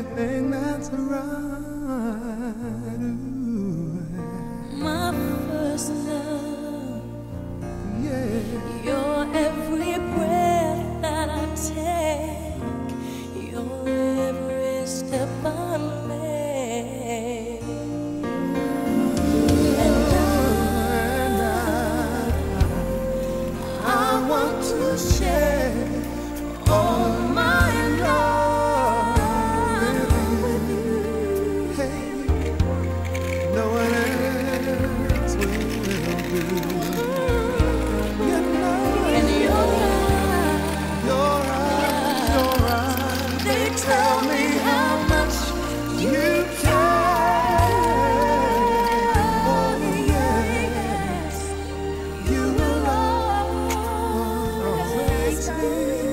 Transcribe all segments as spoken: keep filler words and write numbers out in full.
thing that's right. Ooh. My first love, Yeah. your every breath that I take, your every step I make, and I, I want to share all my love with you. Hey, no one else will do. You know, And your your eyes, your eyes, they tell me how much you care. oh yes, You will always be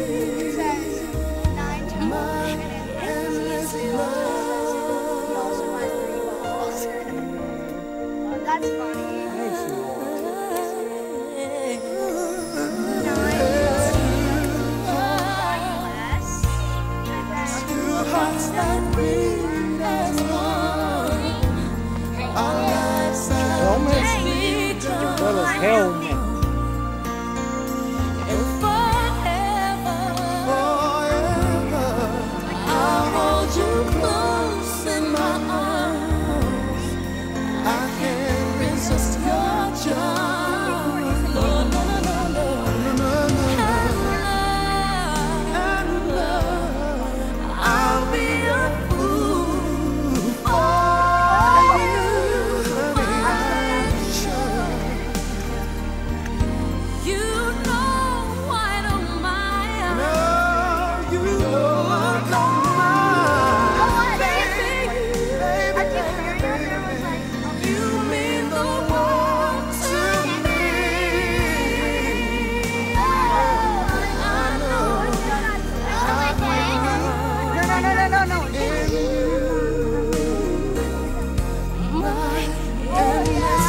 my endless love. That's funny. Two hearts that beat as one. Our lives are Well as hell, man. And forever, forever. I'll hold you close in my arms. I can't Resist your charms. No, no, no, no, no. And love, I'll be a fool for you. I'm sure you know I don't mind. No, you don't mind, baby, baby, You mean the world to me. I know my endless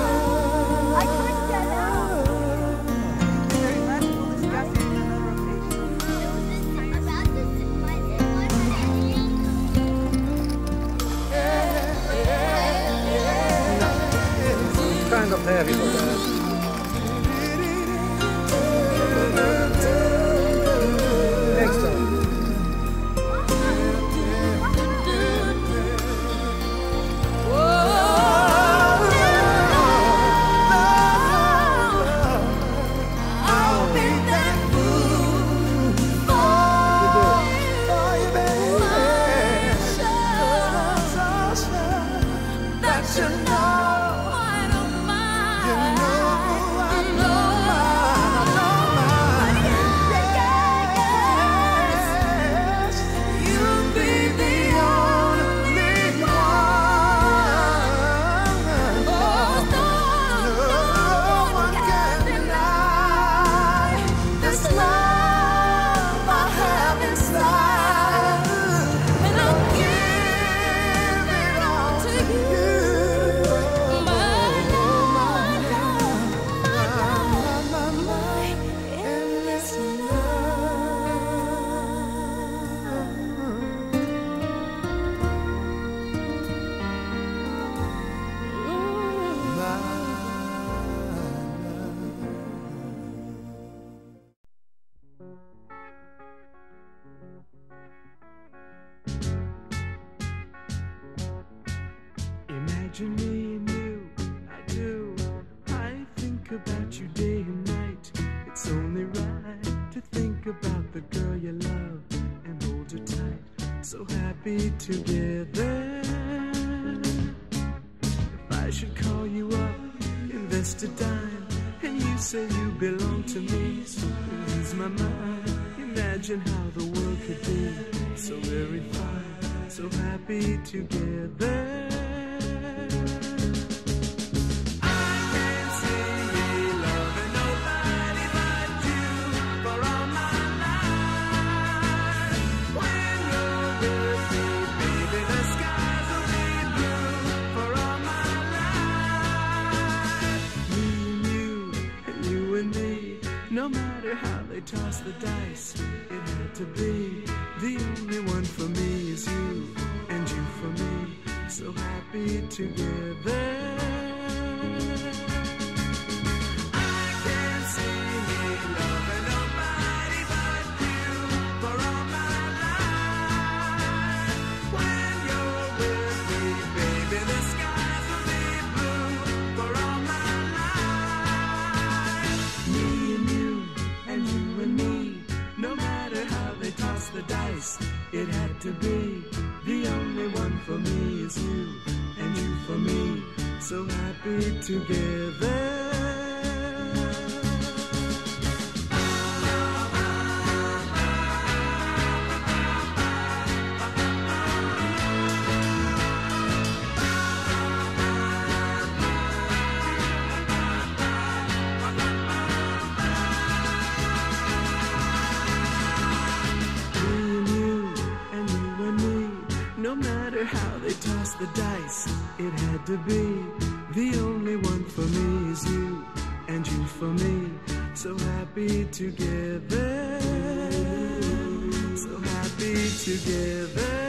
Kind of heavy, but uh, next time. I'll be that fool for you, baby. That you know I don't mind. you know I know Yes, you'll be the only one. Oh, no, no one can deny this love I have inside, and I'll give it all to you. My love, my love, my love, my endless Imagine me and you, I do. I think about you day and night. It's only right to think about the girl you love and hold her tight. So happy together. If I should call you up, invest a dime, and you say you belong to me, so ease my mind. Imagine how the world could be so very fine, so happy together. No matter how they toss the dice, it had to be. The only one for me is you. together. I can't see me loving nobody but you for all my life. When you're with me, baby, the skies will be blue for all my life. Me and you, and you and me, no matter how they toss the dice, it had to be. The only one for me is you, and you for me, so happy together. No matter how they toss the dice, it had to be. The only one for me is you, and you for me, so happy together, so happy together.